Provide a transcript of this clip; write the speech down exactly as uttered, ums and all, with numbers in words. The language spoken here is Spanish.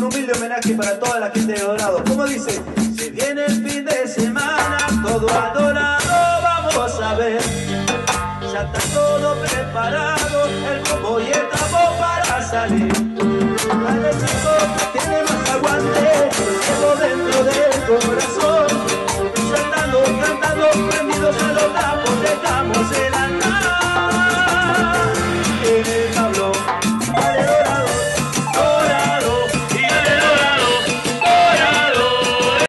un humilde homenaje para toda la gente de Dorado. ¿Cómo dice? Se viene el fin de semana, todo adorado vamos a ver. Ya está todo preparado, el combo y el tambor para salir. Dale, chico, tiene más aguante.